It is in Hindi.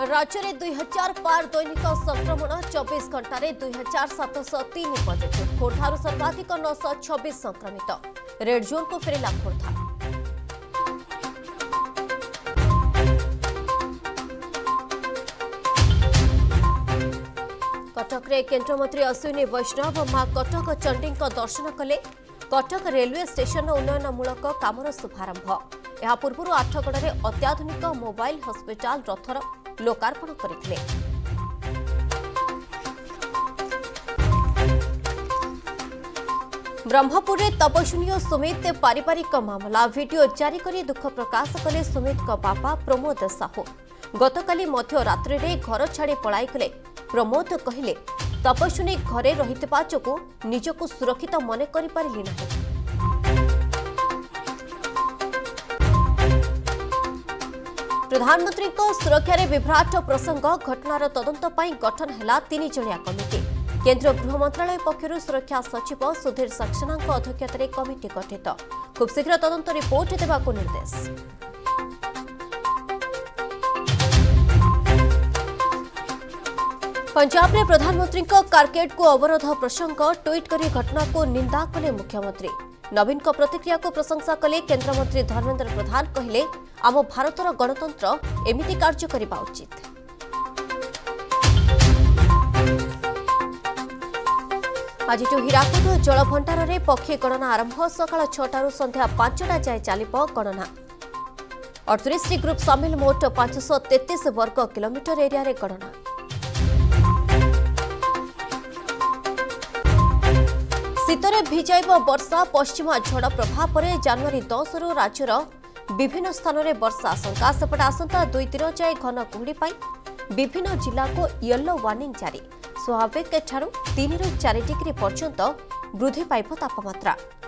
राज्य में 2000 पार दैनिक संक्रमण 24 घंटे 2703 पॉजिटिव। खोर्धार सर्वाधिक 926 संक्रमित। रेड जोन को फेरला खोर्धा। कटक रे केन्द्रमंत्री अश्विनी वैष्णव मां कटक चंडी दर्शन कले। कटक रेलवे स्टेशन उन्नयनमूलक कामर शुभारंभ। यह पूर्व आठगड़े अत्याधुनिक मोबाइल हस्पिटाल रथर लोकार्पण करथिले। ब्रह्मपुर में तपस्विनी सुमित पारिवारिक मामला वीडियो जारी कर दुख प्रकाश कले सुमित बापा प्रमोद साहू। गतकाली मध्यरात्रि रे घर छाड़ी पलाई गले प्रमोद। कहले तपस्विनी घरे रहितबा जोगु निजको सुरक्षित मन करि पारिली नाही। प्रधानमंत्री को सुरक्षा रे विभ्राट प्रसंग। घटनार तदंत पई गठन हैला 3 जणिया कमिटी। केंद्र गृह मंत्रालय पक्षरु सुरक्षा सचिव सुधीर सक्सेना अध्यक्षतार कमिटी गठित। खूब शीघ्र तदंत रिपोर्ट देबाको निर्देश। पंजाब में प्रधानमंत्री कारकेड को अवरोध प्रसंग ट्वीट कर घटना को निंदा कले मुख्यमंत्री। नवीन को प्रतिक्रिया को प्रशंसा कले केन्द्रमंत्री धर्मेन्द्र प्रधान। कहले आम भारतर गणतंत्र एमिति कार्य करबा उचित। आज हीराकुद जलभंडार में पक्षी गणना आरंभ। सकाळ 6 संध्या 5टा जाए चलिब गणना। 38 ग्रुप सामिल मोट 533 वर्ग किलोमीटर एरिया रे गणना। शीतरे भिजाइब वर्षा। पश्चिमा झड़ प्रभाव पर जनवरी 10 रु राज्यर विभिन्न स्थान में वर्षा आशंका। सेपटे आसंता 2-3 जाए घन कुहुड़ी पाई विभिन्न जिला को येलो वार्निंग जारी। स्वाभाविक ठारू 3 रु 4 डिग्री पर्यंत वृद्धि पाइब तापमात्रा।